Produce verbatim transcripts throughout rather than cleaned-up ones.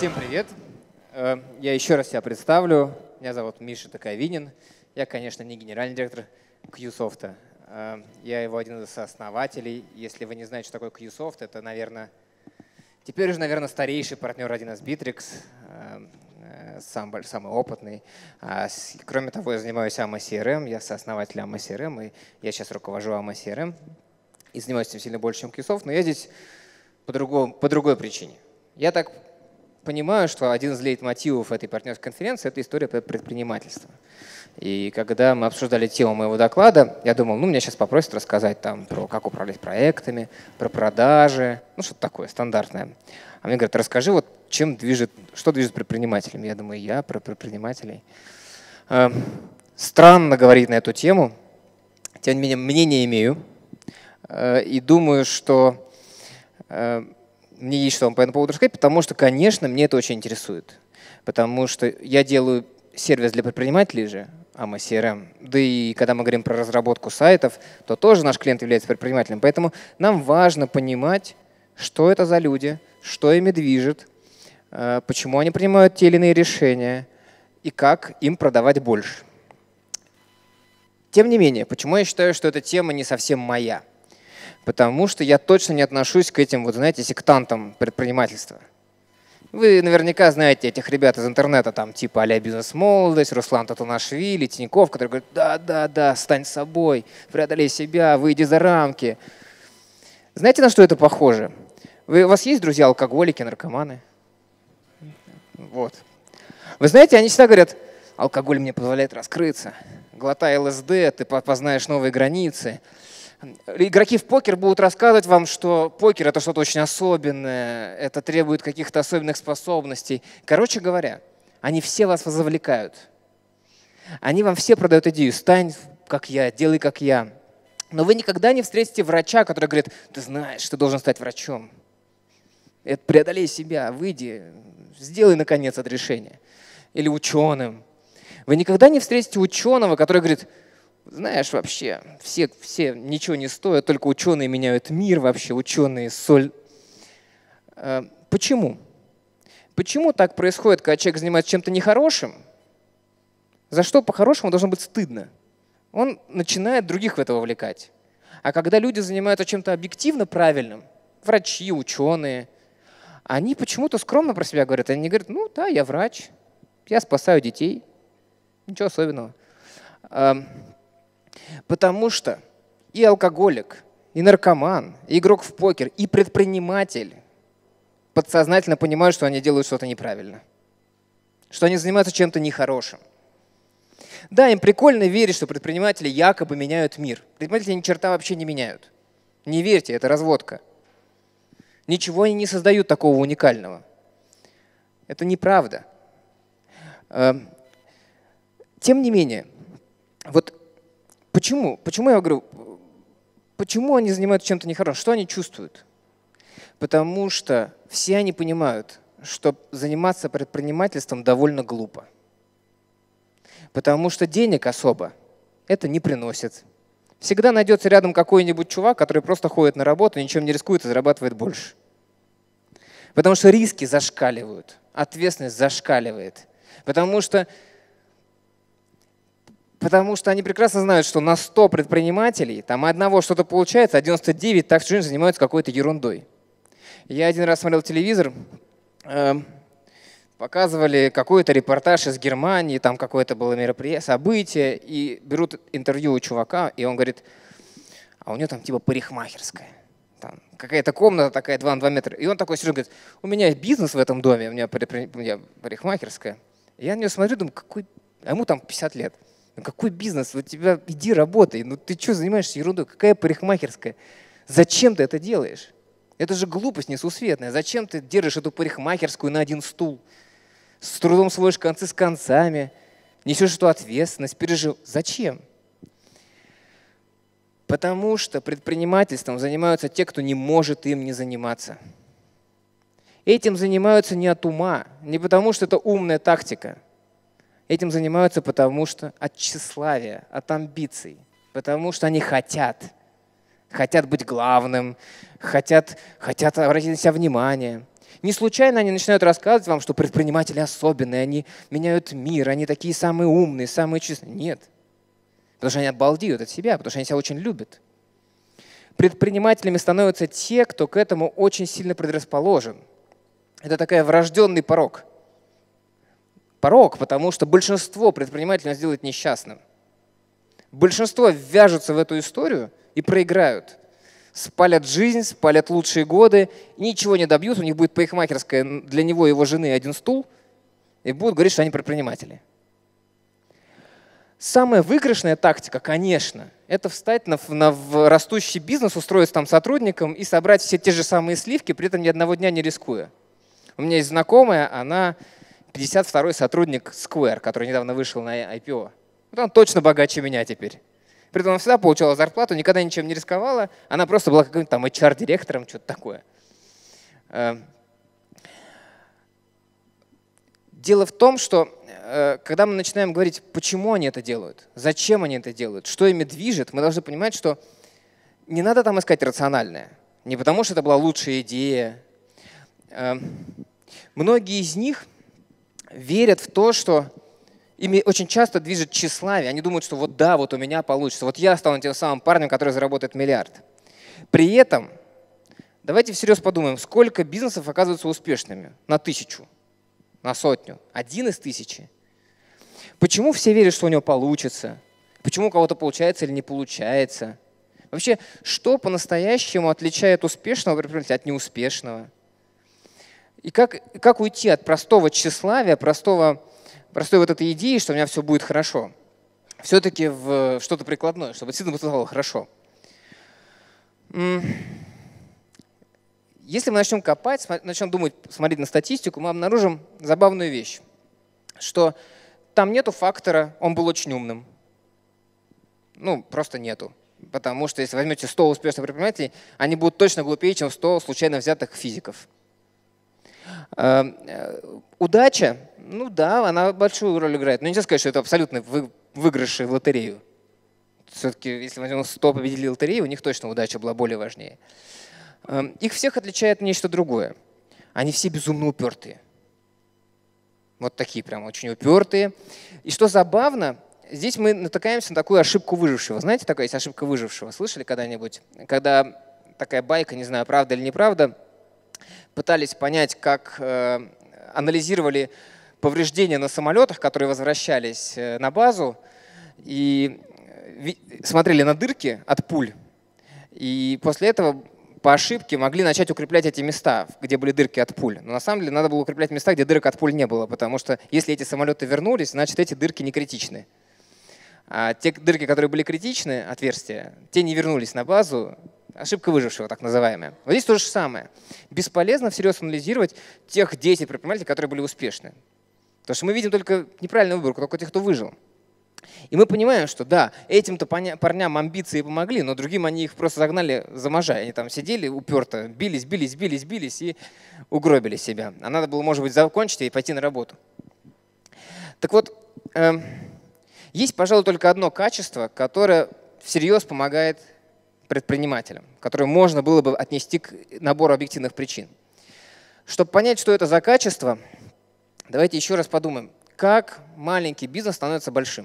Всем привет. Я еще раз себя представлю. Меня зовут Миша Токовинин. Я, конечно, не генеральный директор Qsoft. Я его один из сооснователей. Если вы не знаете, что такое Qsoft, это, наверное, теперь уже, наверное, старейший партнер один эс Bittrex, самый, самый опытный. Кроме того, я занимаюсь эй эм си ар эм, я сооснователь эй эм си ар эм, и я сейчас руковожу эй эм си ар эм и занимаюсь этим сильно больше, чем Qsoft, но я здесь по, другому, по другой причине. Я так понимаю, что один из лейтмотивов этой партнерской конференции – это история про предпринимательство. И когда мы обсуждали тему моего доклада, я думал, ну, меня сейчас попросят рассказать там про как управлять проектами, про продажи, ну, что-то такое стандартное. А мне говорят, расскажи, вот, чем движет, что движет предпринимателями. Я думаю, я про предпринимателей. Странно говорить на эту тему, тем не менее, мнение имею. И думаю, что мне есть что вам по этому поводу рассказать, потому что, конечно, мне это очень интересует. Потому что я делаю сервис для предпринимателей же, эй эм си ар эм. Да и когда мы говорим про разработку сайтов, то тоже наш клиент является предпринимателем. Поэтому нам важно понимать, что это за люди, что ими движет, почему они принимают те или иные решения и как им продавать больше. Тем не менее, почему я считаю, что эта тема не совсем моя? Потому что я точно не отношусь к этим, вот знаете, сектантам предпринимательства. Вы наверняка знаете этих ребят из интернета, там типа а-ля «Бизнес-молодость», Руслан Татунашвили, Тиньков, которые говорят, да-да-да, стань собой, преодолей себя, выйди за рамки. Знаете, на что это похоже? Вы, у вас есть друзья алкоголики, наркоманы? Вот. Вы знаете, они всегда говорят, алкоголь мне позволяет раскрыться. Глотай эл эс дэ, ты познаешь новые границы. Игроки в покер будут рассказывать вам, что покер – это что-то очень особенное, это требует каких-то особенных способностей. Короче говоря, они все вас завлекают. Они вам все продают идею «стань как я, делай как я». Но вы никогда не встретите врача, который говорит, ты знаешь, ты должен стать врачом. Это преодолей себя, выйди, сделай, наконец, это решение. Или ученым. Вы никогда не встретите ученого, который говорит, знаешь, вообще, все, все ничего не стоят, только ученые меняют мир вообще, ученые соль. Почему? Почему так происходит, когда человек занимается чем-то нехорошим? За что по-хорошему должно быть стыдно? Он начинает других в это вовлекать. А когда люди занимаются чем-то объективно правильным, врачи, ученые, они почему-то скромно про себя говорят. Они говорят, ну да, я врач, я спасаю детей, ничего особенного. Потому что и алкоголик, и наркоман, и игрок в покер, и предприниматель подсознательно понимают, что они делают что-то неправильно, что они занимаются чем-то нехорошим. Да, им прикольно верить, что предприниматели якобы меняют мир. Предприниматели ни черта вообще не меняют. Не верьте, это разводка. Ничего они не создают такого уникального. Это неправда. Тем не менее, вот Почему? Почему я говорю, почему они занимаются чем-то нехорошим? Что они чувствуют? Потому что все они понимают, что заниматься предпринимательством довольно глупо. Потому что денег особо это не приносит. Всегда найдется рядом какой-нибудь чувак, который просто ходит на работу, ничем не рискует и зарабатывает больше. Потому что риски зашкаливают, ответственность зашкаливает. Потому что Потому что они прекрасно знают, что на сто предпринимателей там одного что-то получается, а девяносто девять так всю жизнь занимаются какой-то ерундой. Я один раз смотрел телевизор, э, показывали какой-то репортаж из Германии, там какое-то было мероприятие, событие, и берут интервью у чувака, и он говорит, а у него там типа парикмахерская. Там какая-то комната такая, два на два метра. И он такой серьезно говорит, у меня бизнес в этом доме, у меня, у меня парикмахерская. И я на него смотрю, думаю, какой, а ему там пятьдесят лет. Ну какой бизнес? У тебя иди работай. Ну ты что занимаешься ерундой? Какая парикмахерская? Зачем ты это делаешь? Это же глупость несусветная. Зачем ты держишь эту парикмахерскую на один стул? С трудом сводишь концы с концами, несешь эту ответственность, пережив. Зачем? Потому что предпринимательством занимаются те, кто не может им не заниматься. Этим занимаются не от ума, не потому что это умная тактика. Этим занимаются потому что от тщеславия, от амбиций, потому что они хотят. Хотят быть главным, хотят, хотят обратить на себя внимание. Не случайно они начинают рассказывать вам, что предприниматели особенные, они меняют мир, они такие самые умные, самые честные. Нет. Потому что они обалдеют от себя, потому что они себя очень любят. Предпринимателями становятся те, кто к этому очень сильно предрасположен. Это такой врожденный порок. Порок, потому что большинство предпринимателей нас делает несчастным. Большинство ввяжутся в эту историю и проиграют. Спалят жизнь, спалят лучшие годы, ничего не добьют, у них будет парикмахерская для него и его жены один стул, и будут говорить, что они предприниматели. Самая выигрышная тактика, конечно, это встать на, на в растущий бизнес, устроиться там сотрудником и собрать все те же самые сливки, при этом ни одного дня не рискуя. У меня есть знакомая, она пятьдесят второй сотрудник Square, который недавно вышел на ай пи о. Вот он точно богаче меня теперь. При этом она всегда получала зарплату, никогда ничем не рисковала. Она просто была каким-то там эйч ар-директором, что-то такое. Дело в том, что когда мы начинаем говорить, почему они это делают, зачем они это делают, что ими движет, мы должны понимать, что не надо там искать рациональное. Не потому, что это была лучшая идея. Многие из них верят в то, что ими очень часто движет тщеславие. Они думают, что вот да, вот у меня получится. Вот я стану тем самым парнем, который заработает миллиард. При этом давайте всерьез подумаем, сколько бизнесов оказываются успешными на тысячу, на сотню, один из тысячи. Почему все верят, что у него получится? Почему у кого-то получается или не получается? Вообще, что по-настоящему отличает успешного предпринимателя от неуспешного? И как, как уйти от простого тщеславия, простого простой вот этой идеи, что у меня все будет хорошо, все-таки в что-то прикладное, чтобы действительно было хорошо. Если мы начнем копать, начнем думать, смотреть на статистику, мы обнаружим забавную вещь, что там нету фактора «он был очень умным». Ну, просто нету. Потому что если возьмете сто успешных предпринимателей, они будут точно глупее, чем сто случайно взятых физиков. Удача, ну да, она большую роль играет. Но нельзя сказать, что это абсолютно выигрыши в лотерею. Все-таки, если мы возьмем сто победителей лотереи, у них точно удача была более важнее. Их всех отличает нечто другое. Они все безумно упертые. Вот такие прям очень упертые. И что забавно, здесь мы натыкаемся на такую ошибку выжившего. Знаете, такая есть ошибка выжившего? Слышали когда-нибудь? Когда такая байка, не знаю, правда или неправда, пытались понять, как э, анализировали повреждения на самолетах, которые возвращались на базу, и смотрели на дырки от пуль. И после этого по ошибке могли начать укреплять эти места, где были дырки от пуль. Но на самом деле надо было укреплять места, где дырок от пуль не было, потому что если эти самолеты вернулись, значит эти дырки не критичны. А те дырки, которые были критичны, отверстия, те не вернулись на базу. Ошибка выжившего, так называемая. Вот здесь то же самое. Бесполезно всерьез анализировать тех десять предпринимателей, которые были успешны. Потому что мы видим только неправильную выборку, только тех, кто выжил. И мы понимаем, что да, этим-то парням амбиции помогли, но другим они их просто загнали за можа. Они там сидели уперто, бились, бились, бились, бились и угробили себя. А надо было, может быть, закончить и пойти на работу. Так вот, э, есть, пожалуй, только одно качество, которое всерьез помогает предпринимателям, которое можно было бы отнести к набору объективных причин. Чтобы понять, что это за качество, давайте еще раз подумаем, как маленький бизнес становится большим.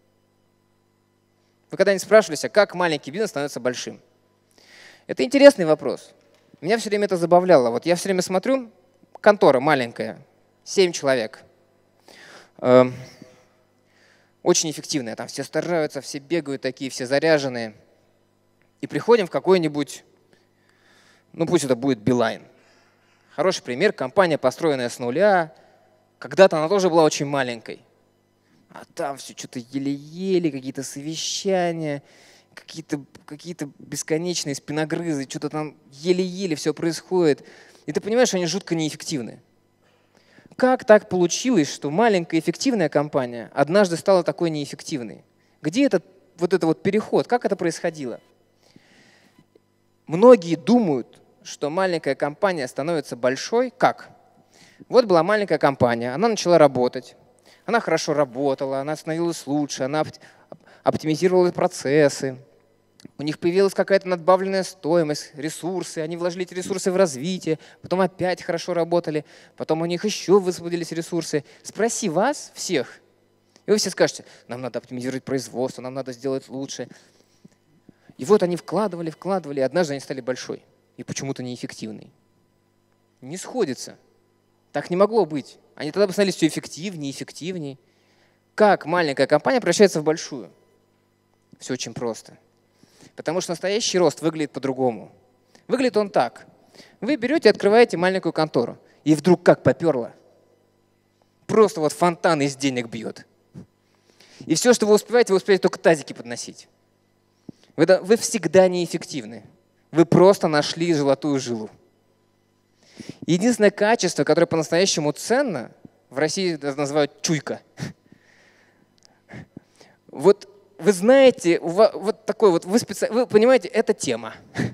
Вы когда-нибудь спрашивали себя, как маленький бизнес становится большим? Это интересный вопрос. Меня все время это забавляло. Вот я все время смотрю, контора маленькая, семь человек. Э, очень эффективная. Там все стараются, все бегают такие, все заряженные. И приходим в какой-нибудь, ну пусть это будет Билайн. Хороший пример, компания, построенная с нуля. Когда-то она тоже была очень маленькой. А там все что-то еле-еле, какие-то совещания, какие-то какие-то бесконечные спиногрызы, что-то там еле-еле все происходит. И ты понимаешь, что они жутко неэффективны. Как так получилось, что маленькая эффективная компания однажды стала такой неэффективной? Где этот вот этот вот переход? Как это происходило? Многие думают, что маленькая компания становится большой. Как? Вот была маленькая компания, она начала работать, она хорошо работала, она становилась лучше, она оптимизировала процессы, У них появилась какая-то надбавленная стоимость, ресурсы, они вложили эти ресурсы в развитие, потом опять хорошо работали, потом у них еще высвободились ресурсы. Спроси вас всех, и вы все скажете, нам надо оптимизировать производство, нам надо сделать лучше. И вот они вкладывали, вкладывали, и однажды они стали большой и почему-то неэффективной. Не сходится. Так не могло быть. Они тогда бы становились все эффективнее, эффективнее. Как маленькая компания превращается в большую? Все очень просто. Потому что настоящий рост выглядит по-другому. Выглядит он так. Вы берете и открываете маленькую контору, и вдруг как поперло. Просто вот фонтан из денег бьет. И все, что вы успеваете, вы успеваете только тазики подносить. Вы, вы всегда неэффективны. Вы просто нашли золотую жилу. Единственное качество, которое по-настоящему ценно, в России это называют чуйка. Вот вы знаете, вот такой вот, вы, специ... вы понимаете, это тема.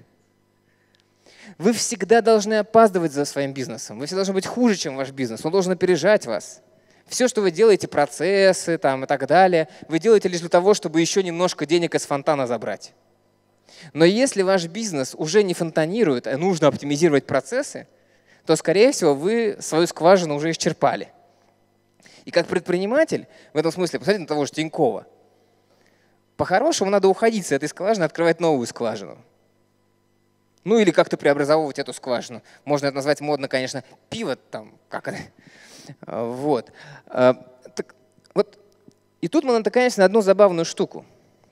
Вы всегда должны опаздывать за своим бизнесом. Вы всегда должны быть хуже, чем ваш бизнес. Он должен опережать вас. Все, что вы делаете, процессы там, и так далее, вы делаете лишь для того, чтобы еще немножко денег из фонтана забрать. Но если ваш бизнес уже не фонтанирует, а нужно оптимизировать процессы, то, скорее всего, вы свою скважину уже исчерпали. И как предприниматель, в этом смысле, посмотрите на того же Тинькова, по-хорошему надо уходить с этой скважины, открывать новую скважину. Ну или как-то преобразовывать эту скважину. Можно это назвать модно, конечно, пиво там, как это. Вот. Так, вот. И тут мы натыкаемся на одну забавную штуку.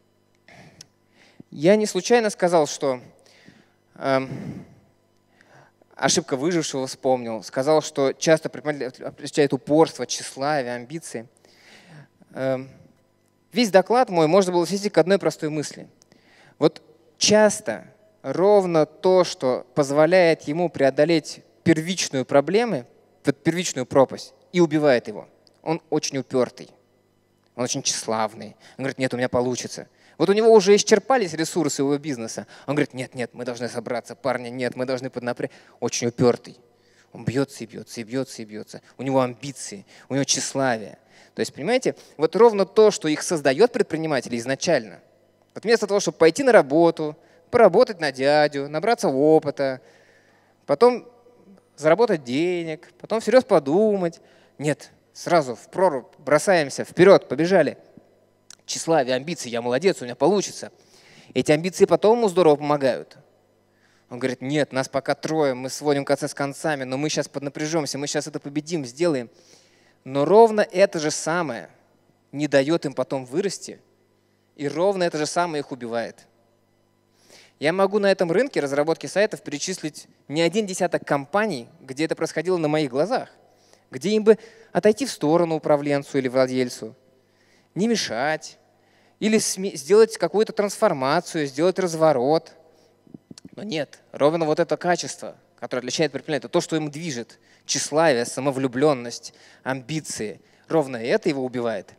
Я не случайно сказал, что э, ошибка выжившего вспомнил, сказал, что часто предприниматель отличает упорство, тщеславие, амбиции. Э, Весь доклад мой можно было свести к одной простой мысли. Вот часто ровно то, что позволяет ему преодолеть первичную проблему, первичную пропасть, и убивает его. Он очень упертый, он очень тщеславный. Он говорит, нет, у меня получится. Вот у него уже исчерпались ресурсы его бизнеса. Он говорит, нет, нет, мы должны собраться, парни, нет, мы должны поднапрячь. Очень упертый. Он бьется и бьется, и бьется, и бьется. У него амбиции, у него тщеславие. То есть, понимаете, вот ровно то, что их создает предприниматели изначально. Вот вместо того, чтобы пойти на работу, поработать на дядю, набраться опыта, потом заработать денег, потом всерьез подумать. Нет, сразу в прорубь бросаемся, вперед, побежали. Тщеславие, амбиции, я молодец, у меня получится. Эти амбиции потом ему здорово помогают. Он говорит, нет, нас пока трое, мы сводим концы с концами, но мы сейчас поднапряжемся, мы сейчас это победим, сделаем. Но ровно это же самое не дает им потом вырасти, и ровно это же самое их убивает. Я могу на этом рынке разработки сайтов перечислить не один десяток компаний, где это происходило на моих глазах, где им бы отойти в сторону управленцу или владельцу, не мешать, или сделать какую-то трансформацию, сделать разворот. Но нет, ровно вот это качество, которое отличает предпринимателя, то, что им движет, тщеславие, самовлюбленность, амбиции, ровно это его убивает.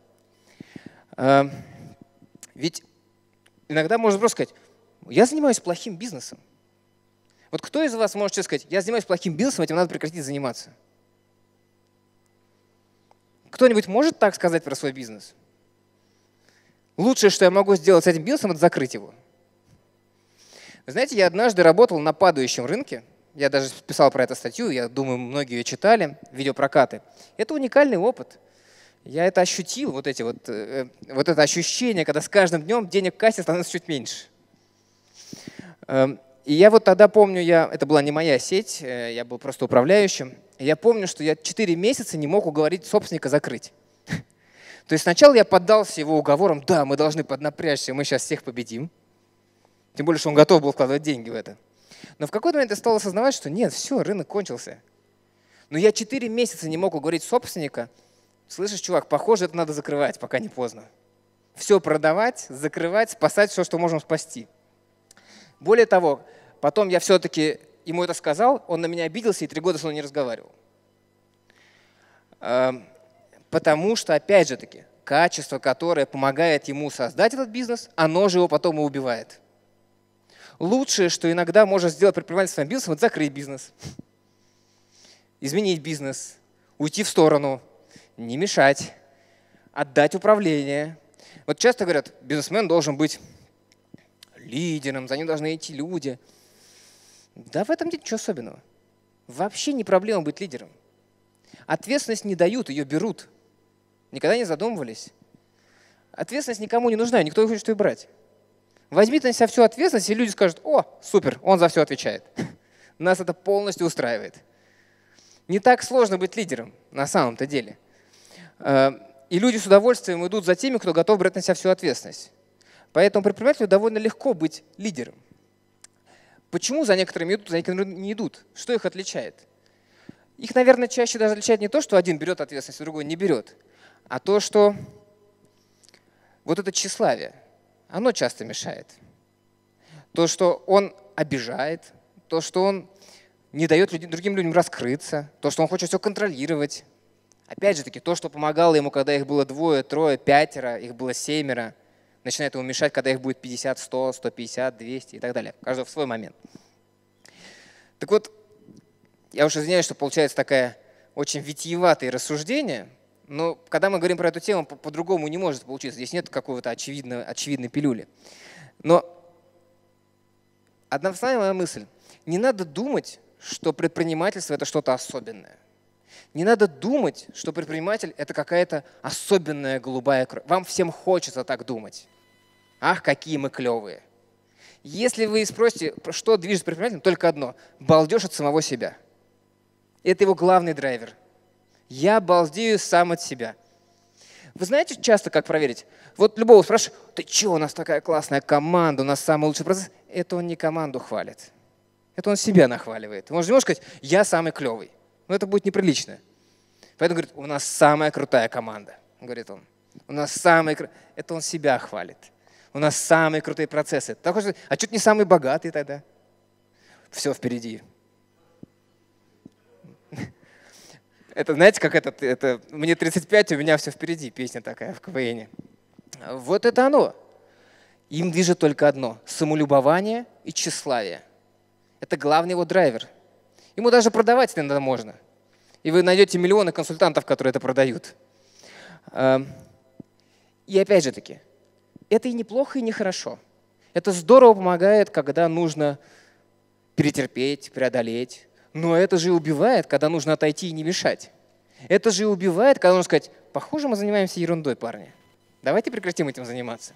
Ведь иногда можно просто сказать, я занимаюсь плохим бизнесом. Вот кто из вас может сказать, я занимаюсь плохим бизнесом, этим надо прекратить заниматься? Кто-нибудь может так сказать про свой бизнес? Лучшее, что я могу сделать с этим бизнесом, это закрыть его. Вы знаете, я однажды работал на падающем рынке. Я даже писал про это статью, я думаю, многие ее читали, видеопрокаты. Это уникальный опыт. Я это ощутил, вот, эти вот, э, вот это ощущение, когда с каждым днем денег в кассе становится чуть меньше. Э, и я вот тогда помню, я, это была не моя сеть, э, я был просто управляющим. И я помню, что я четыре месяца не мог уговорить собственника закрыть. То есть сначала я поддался его уговорам, да, мы должны поднапрячься, мы сейчас всех победим. Тем более, что он готов был вкладывать деньги в это. Но в какой-то момент я стал осознавать, что нет, все, рынок кончился. Но я четыре месяца не мог уговорить собственника. Слышишь, чувак, похоже, это надо закрывать, пока не поздно. Все продавать, закрывать, спасать все, что можем спасти. Более того, потом я все-таки ему это сказал, он на меня обиделся и три года со мной не разговаривал. Потому что, опять же таки, качество, которое помогает ему создать этот бизнес, оно же его потом и убивает. Лучшее, что иногда может сделать предприниматель своим бизнесом, это закрыть бизнес, изменить бизнес, уйти в сторону, не мешать, отдать управление. Вот часто говорят, бизнесмен должен быть лидером, за ним должны идти люди. Да в этом нет ничего особенного. Вообще не проблема быть лидером. Ответственность не дают, ее берут. Никогда не задумывались. Ответственность никому не нужна, никто не хочет ее брать. Возьмите на себя всю ответственность, и люди скажут: о, супер, он за все отвечает. Нас это полностью устраивает. Не так сложно быть лидером на самом-то деле. И люди с удовольствием идут за теми, кто готов брать на себя всю ответственность. Поэтому предпринимателю довольно легко быть лидером. Почему за некоторыми идут, за некоторыми не идут? Что их отличает? Их, наверное, чаще даже отличает не то, что один берет ответственность, а другой не берет, а то, что вот это тщеславие, оно часто мешает. То, что он обижает, то, что он не дает другим людям раскрыться, то, что он хочет все контролировать. Опять же таки, то, что помогало ему, когда их было двое, трое, пятеро, их было семеро, начинает ему мешать, когда их будет пятьдесят, сто, сто пятьдесят, двести и так далее. Каждый в свой момент. Так вот, я уж извиняюсь, что получается такая очень витиеватое рассуждение, но когда мы говорим про эту тему, по-другому не может получиться. Здесь нет какого-то очевидной, очевидной пилюли. Но одна основная моя мысль. Не надо думать, что предпринимательство – это что-то особенное. Не надо думать, что предприниматель – это какая-то особенная голубая кровь. Вам всем хочется так думать. Ах, какие мы клевые. Если вы спросите, что движет предпринимателем, только одно – балдеж от самого себя. Это его главный драйвер. Я балдею сам от себя. Вы знаете часто, как проверить? Вот любого спрашиваешь: ты что, у нас такая классная команда, у нас самый лучший процесс. Это он не команду хвалит. Это он себя нахваливает. Он же не может сказать: я самый клевый. Но это будет неприлично. Поэтому говорит: у нас самая крутая команда. Говорит он. У нас самый... Это он себя хвалит. У нас самые крутые процессы. Так, а чуть не самый богатый тогда? Все впереди. Это, знаете, как это, это мне тридцать пять, у меня все впереди, песня такая в КВН. Вот это оно. Им движет только одно – самолюбование и тщеславие. Это главный его драйвер. Ему даже продавать иногда можно. И вы найдете миллионы консультантов, которые это продают. И опять же таки, это и неплохо, и нехорошо. Это здорово помогает, когда нужно перетерпеть, преодолеть. Но это же и убивает, когда нужно отойти и не мешать. Это же и убивает, когда нужно сказать: похоже, мы занимаемся ерундой, парни. Давайте прекратим этим заниматься.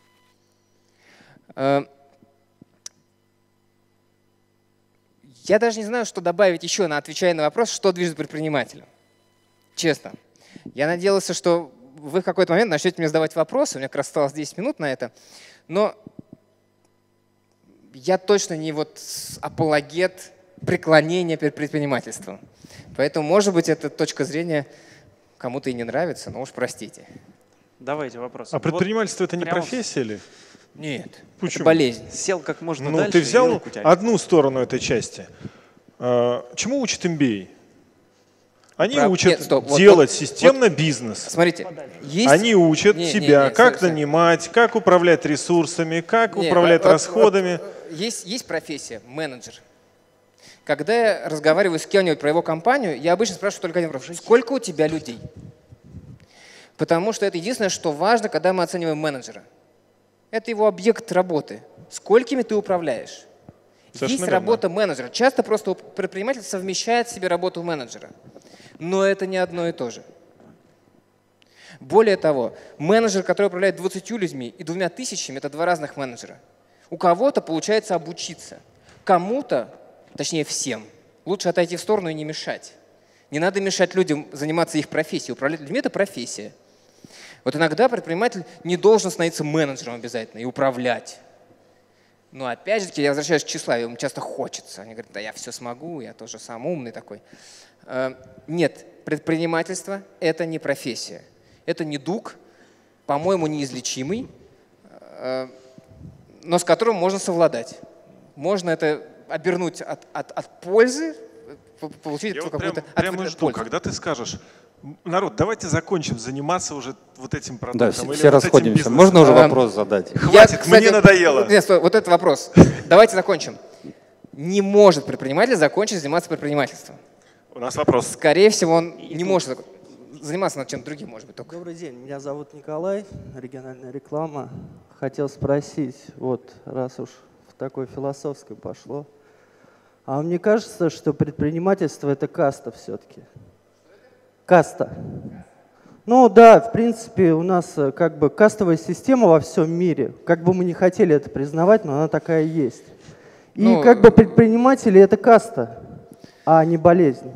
Я даже не знаю, что добавить еще, на отвечая на вопрос, что движет предпринимателем. Честно. Я надеялся, что вы в какой-то момент начнете мне задавать вопросы. У меня как раз осталось десять минут на это. Но я точно не вот апологет преклонения перед предпринимательством. Поэтому, может быть, эта точка зрения кому-то и не нравится, но уж простите. Давайте вопрос. А предпринимательство вот это не прямо... профессия ли? Нет, Почему? это болезнь. Сел как можно ну, дальше. Ты взял одну сторону этой части. Чему учит эм би эй? Они Прав... учат нет, стоп, делать вот, системно вот, бизнес. Смотрите, есть... Они учат не, тебя, не, не, как sorry, нанимать, sorry. как управлять ресурсами, как не, управлять вот, расходами. Вот, есть, есть профессия – менеджер. Когда я разговариваю с кем-нибудь про его компанию, я обычно спрашиваю только один вопрос: сколько у тебя людей? Потому что это единственное, что важно, когда мы оцениваем менеджера. Это его объект работы. Сколькими ты управляешь? Совершенно Есть верно. Работа менеджера. Часто просто предприниматель совмещает в себе работу менеджера. Но это не одно и то же. Более того, менеджер, который управляет двадцатью людьми и двумя тысячами, это два разных менеджера. У кого-то получается обучиться, кому-то, точнее всем, лучше отойти в сторону и не мешать. Не надо мешать людям заниматься их профессией. Управлять людьми – это профессия. Вот иногда предприниматель не должен становиться менеджером обязательно и управлять. Но опять же, я возвращаюсь к тщеславию, ему часто хочется. Они говорят: да я все смогу, я тоже сам умный такой. Нет, предпринимательство – это не профессия. Это недуг, по-моему, неизлечимый, но с которым можно совладать. Можно это обернуть от, от, от пользы, получить я какую-то вот прям, прямо жду, когда ты скажешь: народ, давайте закончим заниматься уже вот этим продуктом. Да, все, все вот расходимся. Можно уже вопрос задать? Хватит, я, кстати, мне надоело. Нет, стой, вот этот вопрос. Давайте закончим. Не может предприниматель закончить заниматься предпринимательством. У нас вопрос. Скорее всего, он И не тут. может. заниматься над чем-то другим, может быть, только. Добрый день, меня зовут Николай, региональная реклама. Хотел спросить, вот раз уж в такой философской пошло, а мне кажется, что предпринимательство – это каста все-таки. Каста. Ну да, в принципе, у нас как бы кастовая система во всем мире. Как бы мы не хотели это признавать, но она такая есть. И ну, как бы предприниматели – это каста, а не болезнь.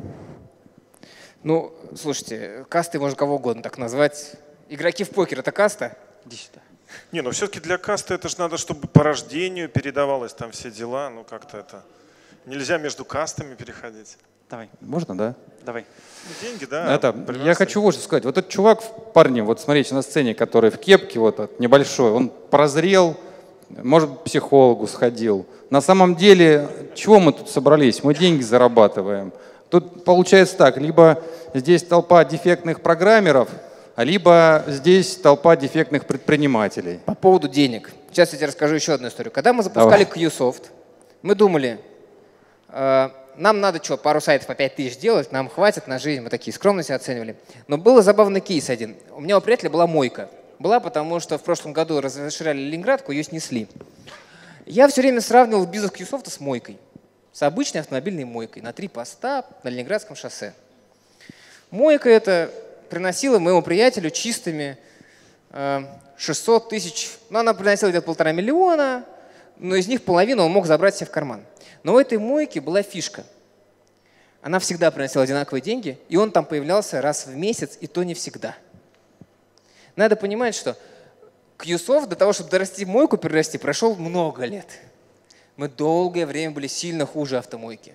Ну, слушайте, кастой можно кого угодно так назвать. Игроки в покер – это каста? Иди сюда. Не, ну все-таки для касты это же надо, чтобы по рождению передавалось там все дела. Ну как-то это… Нельзя между кастами переходить. Давай. Можно, да? Давай. Ну, деньги, да. Это, я хочу вот что сказать. Вот этот чувак, парни, вот смотрите на сцене, который в кепке вот этот небольшой, он прозрел, может, к психологу сходил. На самом деле, чего мы тут собрались? Мы деньги зарабатываем. Тут получается так, либо здесь толпа дефектных программеров, либо здесь толпа дефектных предпринимателей. По поводу денег. Сейчас я тебе расскажу еще одну историю. Когда мы запускали Qsoft, мы думали, э, нам надо что, пару сайтов по пять тысяч делать, нам хватит на жизнь, мы такие скромно себя оценивали. Но был забавный кейс один. У меня у приятеля была мойка. Была, потому что в прошлом году расширяли Ленинградку, ее снесли. Я все время сравнивал бизнес Qsoft с мойкой. С обычной автомобильной мойкой на три поста на Ленинградском шоссе. Мойка эта приносила моему приятелю чистыми э, шестьсот тысяч, ну она приносила где-то полтора миллиона, но из них половину он мог забрать себе в карман. Но у этой мойки была фишка. Она всегда приносила одинаковые деньги, и он там появлялся раз в месяц, и то не всегда. Надо понимать, что Qsoft для того, чтобы дорасти мойку, перерасти, прошел много лет. Мы долгое время были сильно хуже автомойки.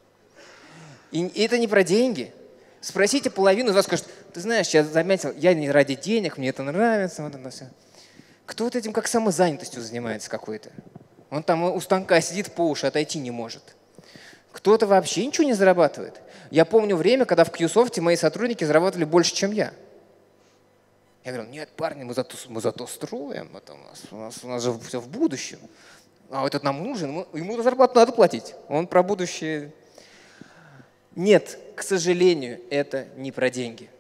И это не про деньги. Спросите половину из вас, скажет, ты знаешь, я заметил, я не ради денег, мне это нравится. Вот это все. Кто-то этим как самозанятостью занимается какой-то. Он там у станка сидит по уши, отойти не может. Кто-то вообще ничего не зарабатывает. Я помню время, когда в Qsoft мои сотрудники зарабатывали больше, чем я. Я говорю, нет, парни, мы зато, мы зато строим, это у, нас, у, нас, у нас же все в будущем. А этот нам нужен, ему зарплату надо платить. Он про будущее. Нет, к сожалению, это не про деньги.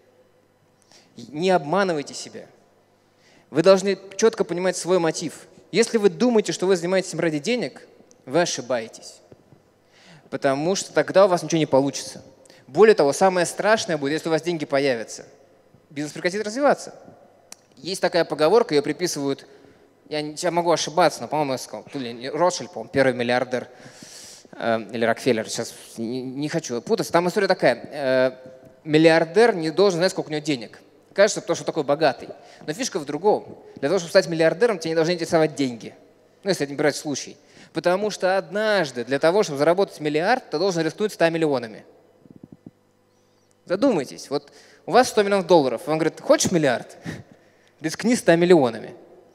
Не обманывайте себя. Вы должны четко понимать свой мотив. Если вы думаете, что вы занимаетесь им ради денег, вы ошибаетесь. Потому что тогда у вас ничего не получится. Более того, самое страшное будет, если у вас деньги появятся. Бизнес прекратит развиваться. Есть такая поговорка, ее приписывают, я, я могу ошибаться, но, по-моему, я сказал, то ли Ротшильд, по-моему, первый миллиардер, э, или Рокфеллер, сейчас не, не хочу путаться. Там история такая, э, миллиардер не должен знать, сколько у него денег. Кажется, потому что такой богатый. Но фишка в другом. Для того, чтобы стать миллиардером, тебе не должны интересовать деньги. Ну, если не брать случай. Потому что однажды для того, чтобы заработать миллиард, ты должен рискнуть ста миллионами. Задумайтесь. Вот у вас сто миллионов долларов. Он говорит, хочешь миллиард? Рискни ста миллионами.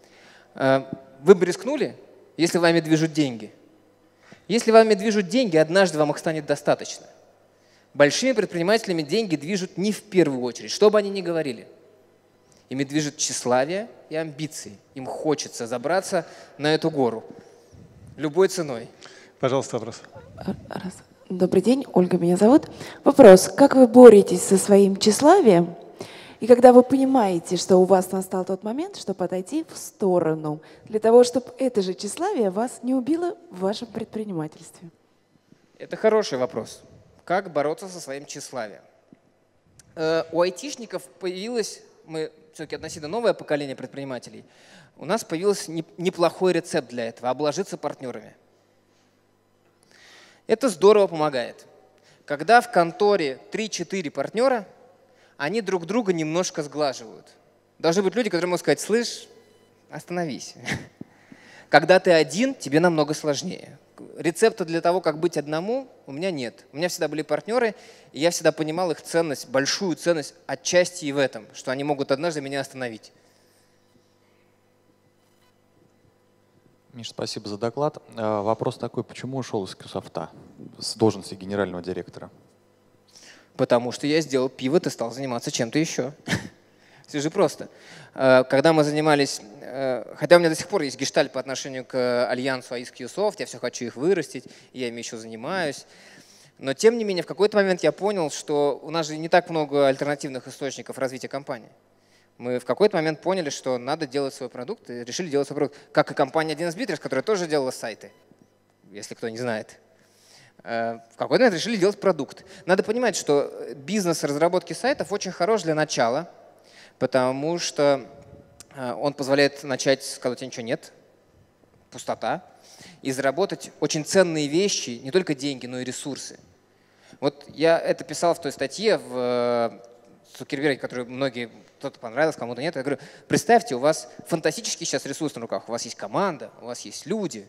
Вы бы рискнули, если вами движут деньги? Если вами движут деньги, однажды вам их станет достаточно. Большими предпринимателями деньги движут не в первую очередь, что бы они ни говорили. Ими движет тщеславие и амбиции. Им хочется забраться на эту гору любой ценой. Пожалуйста, вопрос. Добрый день, Ольга меня зовут. Вопрос. Как вы боретесь со своим тщеславием, и когда вы понимаете, что у вас настал тот момент, чтобы отойти в сторону, для того, чтобы это же тщеславие вас не убило в вашем предпринимательстве? Это хороший вопрос. Как бороться со своим тщеславием? Э, у айтишников появилось, мы все-таки относительно новое поколение предпринимателей, у нас появился не, неплохой рецепт для этого – обложиться партнерами. Это здорово помогает. Когда в конторе три-четыре партнера, они друг друга немножко сглаживают. Должны быть люди, которые могут сказать, слышь, остановись. Когда ты один, тебе намного сложнее. Рецепта для того, как быть одному, у меня нет. У меня всегда были партнеры, и я всегда понимал их ценность, большую ценность отчасти и в этом, что они могут однажды меня остановить. Миш, спасибо за доклад. Вопрос такой, почему ушел из Qsoft с должности генерального директора? Потому что я сделал пивот и стал заниматься чем-то еще. Все же просто. Когда мы занимались, хотя у меня до сих пор есть гештальт по отношению к альянсу эй ай эс Qsoft, я все хочу их вырастить, я ими еще занимаюсь. Но тем не менее, в какой-то момент я понял, что у нас же не так много альтернативных источников развития компании. Мы в какой-то момент поняли, что надо делать свой продукт, и решили делать свой продукт. Как и компания один эс Bitters, которая тоже делала сайты, если кто не знает. В какой-то момент решили делать продукт. Надо понимать, что бизнес разработки сайтов очень хорош для начала, потому что он позволяет начать, когда у тебя ничего нет, пустота, и заработать очень ценные вещи, не только деньги, но и ресурсы. Вот я это писал в той статье в Цукерберге, которую многие, кто-то понравился, кому-то нет. Я говорю, представьте, у вас фантастический сейчас ресурс на руках, у вас есть команда, у вас есть люди,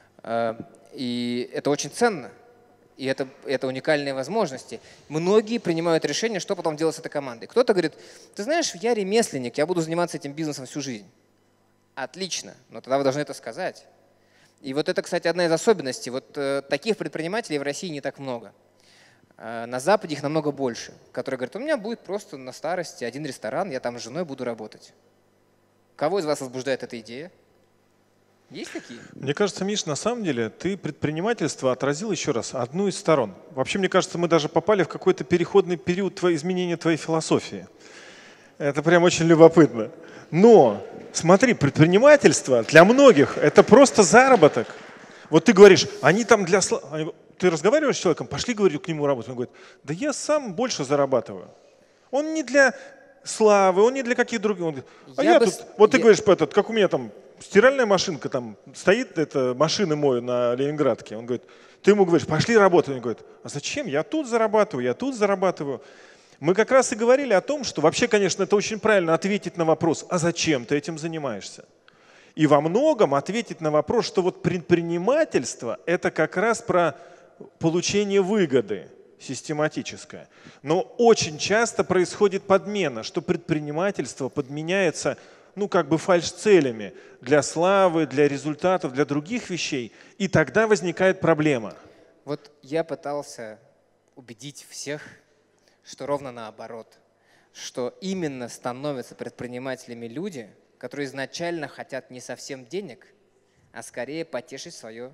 и это очень ценно. И это, это уникальные возможности. Многие принимают решение, что потом делать с этой командой. Кто-то говорит, ты знаешь, я ремесленник, я буду заниматься этим бизнесом всю жизнь. Отлично, но тогда вы должны это сказать. И вот это, кстати, одна из особенностей. Вот э, таких предпринимателей в России не так много. Э, на Западе их намного больше, которые говорят, у меня будет просто на старости один ресторан, я там с женой буду работать. Кого из вас возбуждает эта идея? Есть такие? Мне кажется, Миш, на самом деле ты предпринимательство отразил еще раз одну из сторон. Вообще, мне кажется, мы даже попали в какой-то переходный период твоей, изменения твоей философии. Это прям очень любопытно. Но смотри, предпринимательство для многих это просто заработок. Вот ты говоришь, они там для… Ты разговариваешь с человеком, пошли, говорю, к нему работать. Он говорит, да я сам больше зарабатываю. Он не для славы, он не для каких других. Он говорит, а я, я тут… С... Вот ты я... говоришь, этот, как у меня там… Стиральная машинка, там стоит, это машины мою на Ленинградке. Он говорит, ты ему говоришь, пошли работать. Он говорит, а зачем? Я тут зарабатываю, я тут зарабатываю. Мы как раз и говорили о том, что вообще, конечно, это очень правильно ответить на вопрос, а зачем ты этим занимаешься? И во многом ответить на вопрос, что вот предпринимательство – это как раз про получение выгоды систематическое. Но очень часто происходит подмена, что предпринимательство подменяется ну, как бы фальш-целями для славы, для результатов, для других вещей. И тогда возникает проблема. Вот я пытался убедить всех, что ровно наоборот, что именно становятся предпринимателями люди, которые изначально хотят не совсем денег, а скорее потешить свое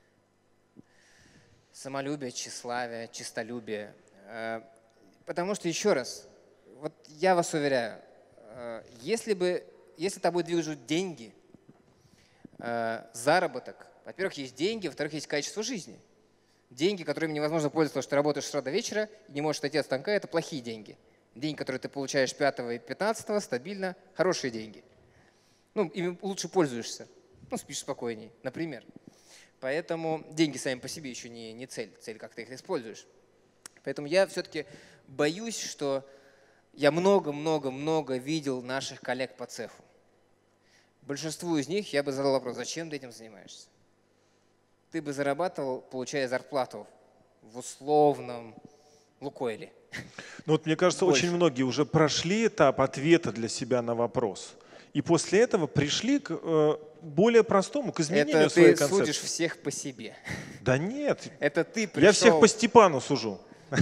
самолюбие, тщеславие, честолюбие. Потому что, еще раз, вот я вас уверяю, если бы Если тобой движут деньги, э, заработок, во-первых, есть деньги, во-вторых, есть качество жизни. Деньги, которыми невозможно пользоваться, потому что ты работаешь с утра до вечера и не можешь отойти от станка, это плохие деньги. Деньги, которые ты получаешь пятого и пятнадцатого, стабильно, хорошие деньги. Ну, ими лучше пользуешься, ну, спишь спокойней, например. Поэтому деньги сами по себе еще не, не цель, цель, как ты их используешь. Поэтому я все-таки боюсь, что я много-много-много видел наших коллег по цеху. Большинству из них я бы задал вопрос, зачем ты этим занимаешься? Ты бы зарабатывал, получая зарплату в условном Лукойле. Ну вот мне кажется, Больше. очень многие уже прошли этап ответа для себя на вопрос. И после этого пришли к э, более простому, к изменению Это своей ты концепции. судишь всех по себе. Да нет. Это ты пришел… Я всех по Степану сужу.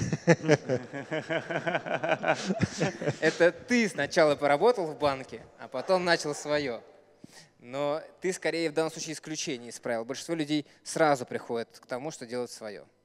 Это ты сначала поработал в банке, а потом начал свое. Но ты скорее в данном случае исключение из правил. Большинство людей сразу приходят к тому, что делают свое.